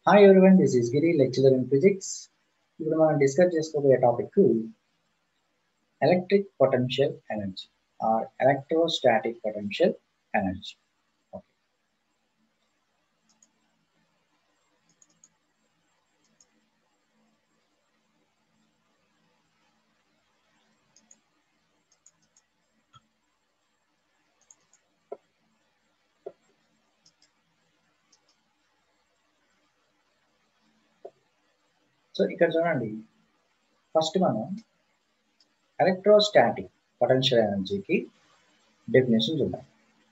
Hi everyone, this is Giri, lecturer in physics. ఇప్పుడు మనం discuss చేసుకోబోయే topic electric potential energy or electrostatic potential energy. So ఇక్కడ చూడండి, first మనం electrostatic potential ఎనర్జీకి డెఫినేషన్ చూద్దాం.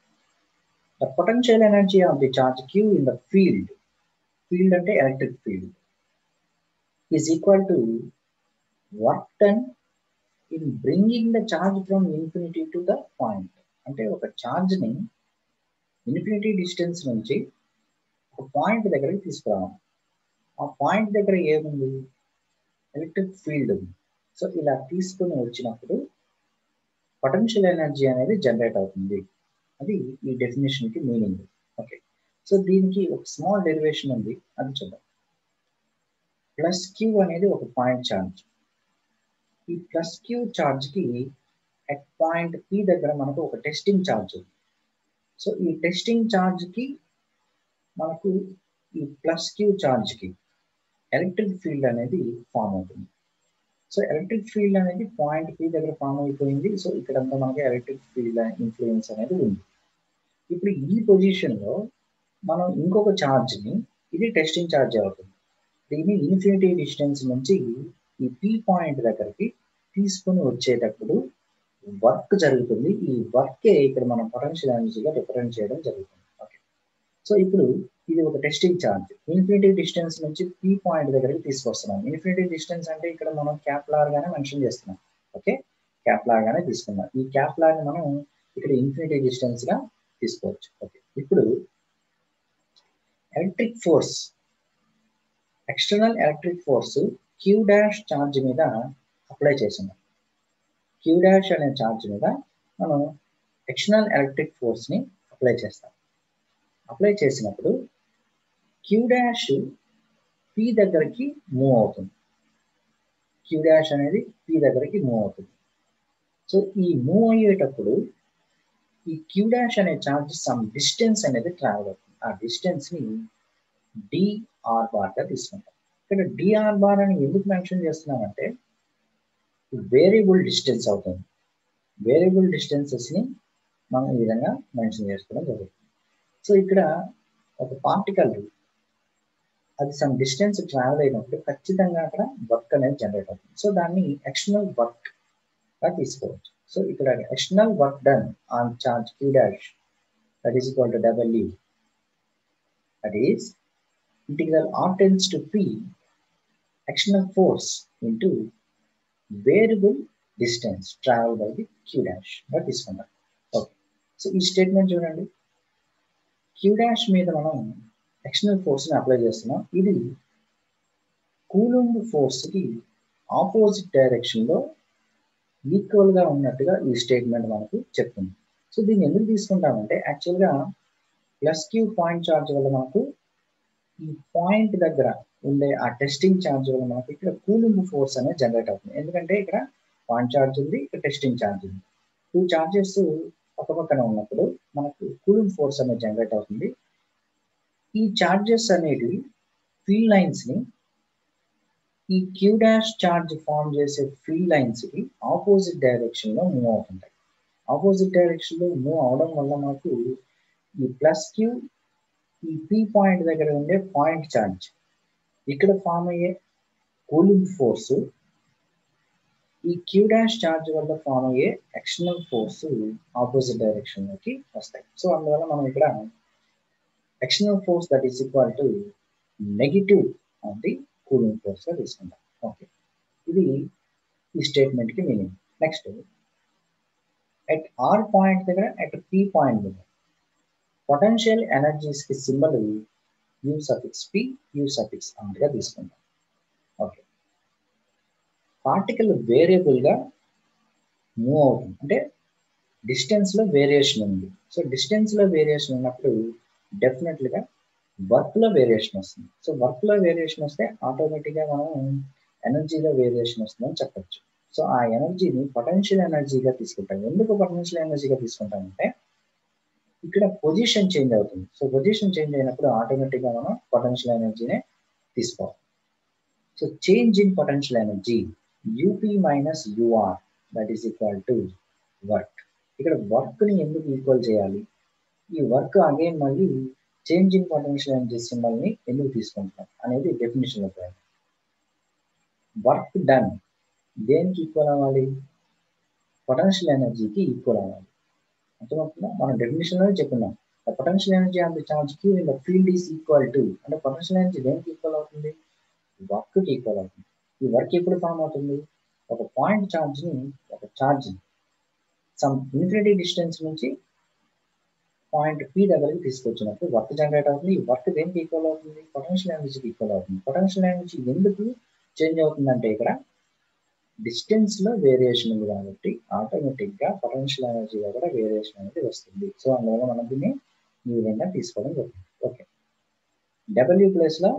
The potential energy of the charge Q in the field, field అంటే electric field, is equal to work done in bringing the charge from infinity to the point. అంటే ఒక ఛార్జ్ని infinity distance నుంచి ఒక point దగ్గరికి తీసుకురావాలి. ఆ point దగ్గర ఏముంది? ఎలక్ట్రిక్ ఫీల్డ్ ఉంది. సో ఇలా తీసుకుని వచ్చినప్పుడు పొటెన్షియల్ ఎనర్జీ అనేది జనరేట్ అవుతుంది. అది ఈ డెఫినేషన్కి మీనింగ్. ఓకే, సో దీనికి ఒక స్మాల్ డెరివేషన్ ఉంది, అది చూద్దాం. ప్లస్ క్యూ అనేది ఒక పాయింట్ ఛార్జ్. ఈ ప్లస్ క్యూ ఛార్జ్కి అట్ పాయింట్ పి దగ్గర మనకు ఒక టెస్టింగ్ ఛార్జ్ ఉంది. సో ఈ టెస్టింగ్ ఛార్జ్కి మనకు ఈ ప్లస్ క్యూ ఛార్జ్కి ఎలక్ట్రిక్ ఫీల్డ్ అనేది ఫామ్ అవుతుంది. సో ఎలక్ట్రిక్ ఫీల్డ్ అనేది పాయింట్ పి దగ్గర ఫామ్ అయిపోయింది. సో ఇక్కడంతా మనకి ఎలక్ట్రిక్ ఫీల్డ్ ఇన్ఫ్లుయెన్స్ అనేది ఉంది. ఇప్పుడు ఈ పొజిషన్లో మనం ఇంకొక ఛార్జ్ని, ఇది టెస్టింగ్ ఛార్జ్ అవుతుంది, దీన్ని ఇన్ఫినిటీ డిస్టెన్స్ నుంచి ఈ పి పాయింట్ దగ్గరికి తీసుకొని వచ్చేటప్పుడు వర్క్ జరుగుతుంది. ఈ వర్కే ఇక్కడ మనం పొటెన్షియల్ ఎనర్జీగా రిప్రజెంట్ చేయడం జరుగుతుంది. ఓకే, సో ఇప్పుడు ఇది ఒక టెస్టింగ్ ఛార్జ్ ఇన్ఫినిటీ డిస్టెన్స్ నుంచి పి పాయింట్ దగ్గరికి తీసుకొస్తున్నాం. ఇన్ఫినిటీ డిస్టెన్స్ అంటే ఇక్కడ మనం క్యాప్లార్ గానే మెన్షన్ చేస్తున్నాం. ఓకే, క్యాప్లార్ గానే తీసుకున్నాం. ఈ క్యాప్లార్ ని మనం ఇక్కడ ఇన్ఫినిటీ డిస్టెన్స్ గా తీసుకోవచ్చు. ఓకే, ఇప్పుడు electric force, external electric force Q dash charge మీద అప్లై చేస్తున్నాం. క్యూ డాష్ అనే ఛార్జ్ మీద మనం ఎక్స్టర్నల్ ఎలక్ట్రిక్ ఫోర్స్ ని అప్లై చేస్తాం. అప్లై చేసినప్పుడు క్యూ డాష్ పి దగ్గరికి మూవ్ అవుతుంది. క్యూ డాష్ అనేది పి దగ్గరికి మూవ్ అవుతుంది. సో ఈ మూవ్ అయ్యేటప్పుడు ఈ క్యూ డాష్ అనే ఛార్జ్ సమ్ డిస్టెన్స్ అనేది ట్రావెల్ అవుతుంది. ఆ డిస్టెన్స్ ని డిఆర్ బార్ గా తీసుకుంటాం. ఇక్కడ డిఆర్ బార్ అని ఎందుకు మెన్షన్ చేస్తున్నామంటే వేరియబుల్ డిస్టెన్స్ అవుతుంది. వేరియబుల్ డిస్టెన్సెస్ ని మనం ఈ విధంగా మెన్షన్ చేసుకోవడం జరుగుతుంది. సో ఇక్కడ ఒక పార్టికల్ అది సమ్ డిస్టెన్స్ ట్రావెల్ అయినప్పుడు ఖచ్చితంగా అక్కడ వర్క్ అనేది జనరేట్ అవుతుంది. సో దాన్ని ఎక్స్టర్నల్ వర్క్ గా తీసుకోవచ్చు. సో ఇక్కడ external work done on charge Q dash that is equal to W, that is integral R tends to P external force into variable distance travel by the Q dash గా తీసుకుంటాం. Okay, so ఈ statement చూడండి, Q dash మీద మనం external force ని apply చేస్తున్నాం. ఇది Coulomb force కి ఆపోజిట్ డైరెక్షన్ లో ఈక్వల్ గా ఉన్నట్టుగా ఈ స్టేట్మెంట్ మనకు చెప్తుంది. సో దీన్ని ఎందుకు తీసుకుంటామంటే యాక్చువల్గా ప్లస్ క్యూ పాయింట్ ఛార్జ్ వల్ల మనకు ఈ పాయింట్ దగ్గర ఉండే ఆ టెస్టింగ్ ఛార్జ్ వల్ల మనకు ఇక్కడ కూలుంబ్ ఫోర్స్ అనేది జనరేట్ అవుతుంది. ఎందుకంటే ఇక్కడ పాయింట్ ఛార్జ్ ఉంది, ఇక్కడ టెస్టింగ్ ఛార్జ్ ఉంది. టూ ఛార్జెస్ పక్క పక్కన ఉన్నప్పుడు మనకు కూలుంబ్ ఫోర్స్ అనేది జనరేట్ అవుతుంది. ఈ ఛార్జెస్ అనేవి ఫీల్డ్ లైన్స్ ని ఈ క్యూ డాష్ ఛార్జ్ ఫామ్ చేసే ఫీల్డ్ లైన్స్ కి ఆపోజిట్ డైరెక్షన్ లో మూవ్ అవుతుంటాయి. ఆపోజిట్ డైరెక్షన్ లో మూవ్ అవడం వల్ల మనకు ఈ ప్లస్ క్యూ ఈ పి పాయింట్ దగ్గర ఉండే పాయింట్ ఛార్జ్ ఇక్కడ ఫామ్ అయ్యే కూలింగ్ ఫోర్స్ ఈ క్యూ డాష్ ఛార్జ్ వల్ల ఫామ్ అయ్యే ఎక్స్టర్నల్ ఫోర్స్ ఆపోజిట్ డైరెక్షన్ లోకి వస్తాయి. సో అందువల్ల మనం ఇక్కడ external force that is equal to negative of the Coulomb force గా తీసుకుంటాం. ఓకే, ఇది ఈ స్టేట్మెంట్ కి meaning. Next at R point దగ్గర అట్ పి పాయింట్ దగ్గర పొటెన్షియల్ ఎనర్జీస్ కి symbol U suffix P, U suffix R గా తీసుకుంటాం. ఓకే, పార్టికల్ వేరియబుల్ గా మూవ్ అవుతుంది అంటే డిస్టెన్స్ లో వేరియేషన్ ఉంది. సో డిస్టెన్స్ లో వేరియేషన్ ఉన్నప్పుడు డెఫినెట్లీగా వర్క్లో వేరియేషన్ వస్తుంది. సో వర్క్లో వేరియేషన్ వస్తే ఆటోమేటిక్గా మనం ఎనర్జీలో వేరియేషన్ వస్తుందని చెప్పచ్చు. సో ఆ ఎనర్జీని పొటెన్షియల్ ఎనర్జీగా తీసుకుంటాం. ఎందుకు పొటెన్షియల్ ఎనర్జీగా తీసుకుంటామంటే ఇక్కడ పొజిషన్ చేంజ్ అవుతుంది. సో పొజిషన్ చేంజ్ అయినప్పుడు ఆటోమేటిక్గా మనం పొటెన్షియల్ ఎనర్జీనే తీసుకోవాలి. So change in potential energy UP minus UR that is equal to work. ఇక్కడ వర్క్ని ఎందుకు ఈక్వల్ చేయాలి? ఈ వర్క్ అగైన్ మళ్ళీ చేంజ్ ఇన్ పొటెన్షియల్ ఎనర్జీ సింబల్ని ఎందుకు తీసుకుంటాం అనేది డెఫినేషన్లో పోయింది. వర్క్ డన్ దేనికి ఈక్వల్ అవ్వాలి? పొటెన్షియల్ ఎనర్జీకి ఈక్వల్ అవ్వాలి. అర్థమవుతుందా? మనం డెఫినేషన్లో చెప్పుకున్నాం the potential energy of the charge Q in the field is equal to, అంటే పొటెన్షియల్ ఎనర్జీ దేనికి ఈక్వల్ అవుతుంది? వర్క్కి ఈక్వల్ అవుతుంది. ఈ వర్క్ ఎప్పుడు ఫామ్ అవుతుంది? ఒక పాయింట్ ఛార్జ్ని, ఒక ఛార్జ్ని సమ్ ఇన్ఫినిటీ డిస్టెన్స్ నుంచి పాయింట్ పి దగ్గరికి తీసుకొచ్చినప్పుడు వర్క్ జనరేట్ అవుతుంది. ఈ వర్క్ దేనికి ఈక్వల్ అవుతుంది? పొటెన్షియల్ ఎనర్జీకి ఈక్వల్ అవుతుంది. పొటెన్షియల్ ఎనర్జీ ఎందుకు చేంజ్ అవుతుందంటే ఇక్కడ డిస్టెన్స్లో వేరియేషన్ ఉంది కాబట్టి ఆటోమేటిక్గా పొటెన్షియల్ ఎనర్జీలో కూడా వేరియేషన్ అనేది వస్తుంది. సో అందువల్ల మనం దీన్ని ఈ విధంగా తీసుకోవడం జరుగుతుంది. ఓకే, డబ్ల్యూ ప్లేస్లో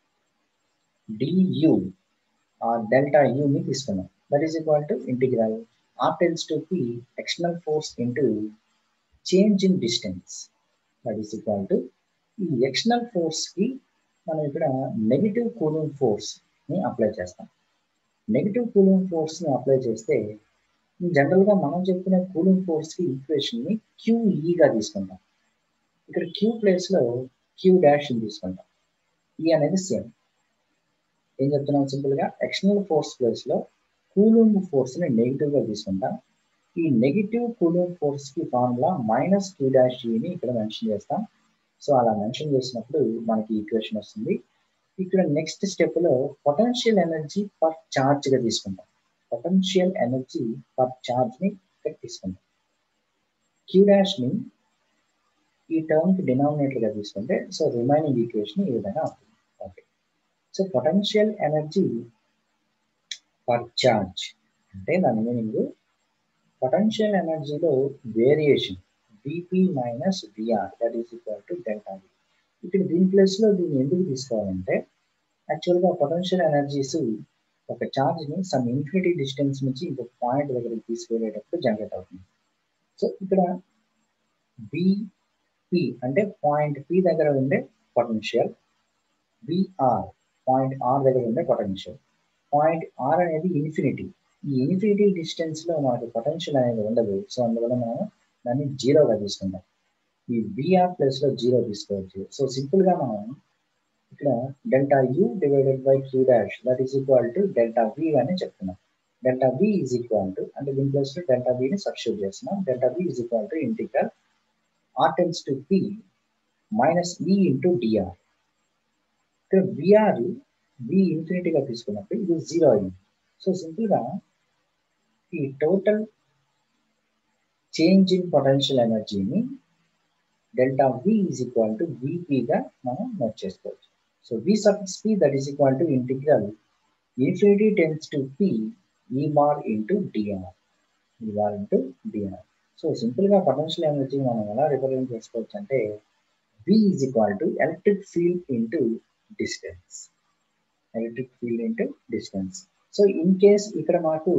డియు డెల్టా యూని తీసుకున్నాం. That is equal to integral R tends to P external force into change in distance that is equal to ఈ ఎక్స్టర్నల్ ఫోర్స్కి మనం ఇక్కడ నెగిటివ్ కూలింగ్ ఫోర్స్ని అప్లై చేస్తాం. నెగిటివ్ కూలింగ్ ఫోర్స్ని అప్లై చేస్తే జనరల్గా మనం చెప్పిన కూలింగ్ ఫోర్స్కి ఈక్వేషన్ని క్యూఈగా తీసుకుంటాం. ఇక్కడ క్యూ ప్లేస్లో క్యూ డాష్ని తీసుకుంటాం. ఈ అనేది సేమ్. ఏం చెప్తున్నాం? సింపుల్గా ఎక్స్టర్నల్ ఫోర్స్ ప్లేస్లో కూలింగ్ ఫోర్స్ని నెగిటివ్గా తీసుకుంటాం. ఈ నెగిటివ్ కూలింగ్ ఫోర్స్కి ఫార్ములా మైనస్ క్యూ డాష్ ఈని ఇక్కడ మెన్షన్ చేస్తాం. సో అలా మెన్షన్ చేసినప్పుడు మనకి ఈక్వేషన్ వస్తుంది. ఇక్కడ నెక్స్ట్ స్టెప్లో పొటెన్షియల్ ఎనర్జీ పర్ ఛార్జ్గా తీసుకుంటాం. పొటెన్షియల్ ఎనర్జీ పర్ ఛార్జ్ని ఇక్కడ తీసుకుంటాం. క్యూ డాష్ని ఈ టర్మ్కి డినామినేటర్గా తీసుకుంటే సో రిమైనింగ్ ఈక్వేషన్ ఈ విధంగా అవుతుంది. Okay, so potential energy per charge అంటే దాని మీనింగ్ పొటెన్షియల్ ఎనర్జీలో variation VP minus VR that is equal to delta V. ఇక్కడ దీని ప్లేస్లో దీన్ని ఎందుకు తీసుకోవాలంటే యాక్చువల్గా పొటెన్షియల్ ఎనర్జీస్ ఒక ఛార్జ్ని సమ్ ఇన్ఫినిటీ డిస్టెన్స్ నుంచి ఇంకొక పాయింట్ దగ్గరికి తీసుకెళ్ళేటప్పుడు జనరేట్ అవుతుంది. సో ఇక్కడ విపి అంటే పాయింట్ పి దగ్గర ఉండే పొటెన్షియల్, విఆర్ పాయింట్ ఆర్ దగ్గర ఉండే పొటెన్షియల్. పాయింట్ ఆర్ అనేది ఇన్ఫినిటీ. ఈ ఇన్ఫినిటీ డిస్టెన్స్లో మనకు పొటెన్షియల్ అనేది ఉండదు. సో అందువల్ల మనం దాన్ని జీరోగా తీసుకుంటాం. ఈ విఆర్ ప్లేస్లో జీరో తీసుకోవచ్చు. సో సింపుల్గా మనం ఇక్కడ delta U divided by Q dash that is equal to delta V అని చెప్తున్నాం. Delta V is equal to అంటే దీని ప్లేస్లో డెల్టా విని సబ్స్టిట్యూట్ చేస్తున్నాం. Delta V is equal to integral R tends to P minus E into dR. ఇక్కడ VR V ఇన్ఫినిటీగా తీసుకున్నప్పుడు ఇది జీరో అయింది. సో సింపుల్గా ఈ టోటల్ చేంజ్ ఇన్ పొటెన్షియల్ ఎనర్జీని delta V is equal to విపిగా మనం నోట్ చేసుకోవచ్చు. So we suffix P that is equal to integral infinity tends to P E bar into dR, E bar into dR. So సింపుల్గా potential energy మనం ఎలా represent చేసుకోవచ్చు అంటే V is equal to electric field into distance, electric field into distance. So in case ఇక్కడ మాకు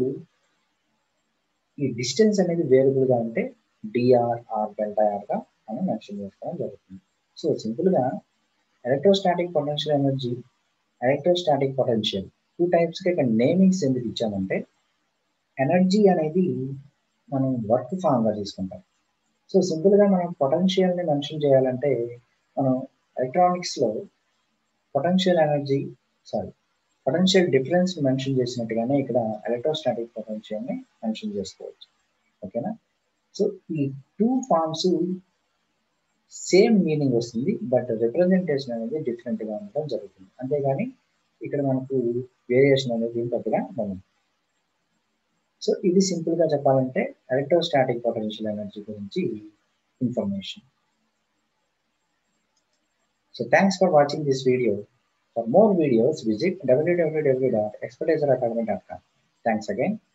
ఈ distance అనేది వేరియబుల్గా ఉంటే డిఆర్ ఆర్ డెల్టా ఆర్గా మనం మెన్షన్ చేసుకోవడం జరుగుతుంది. సో సింపుల్గా electrostatic potential energy, electrostatic potential two టైప్స్కి ఇక్కడ నేమింగ్స్ ఎందుకు ఇచ్చామంటే ఎనర్జీ అనేది మనం వర్క్ ఫామ్గా తీసుకుంటాం. సో సింపుల్గా మనం పొటెన్షియల్ని మెన్షన్ చేయాలంటే మనం ఎలక్ట్రానిక్స్లో potential energy potential difference mention చేసినట్టుగానే ఇక్కడ ఎలక్ట్రోస్టాటిక్ పొటెన్షియల్ని మెన్షన్ చేసుకోవచ్చు. ఓకేనా? సో ఈ టూ ఫార్మ్స్ సేమ్ మీనింగ్ వస్తుంది, బట్ రిప్రజెంటేషన్ అనేది డిఫరెంట్గా ఉండడం జరుగుతుంది. అంతేగాని ఇక్కడ మనకు వేరియేషన్ అనేది పెద్దగా ఉండదు. సో ఇది సింపుల్గా చెప్పాలంటే ఎలక్ట్రోస్టాటిక్ పొటెన్షియల్ ఎనర్జీ గురించి information. So thanks for watching this video. For more videos, visit www.expertiseracademy.com. Thanks again.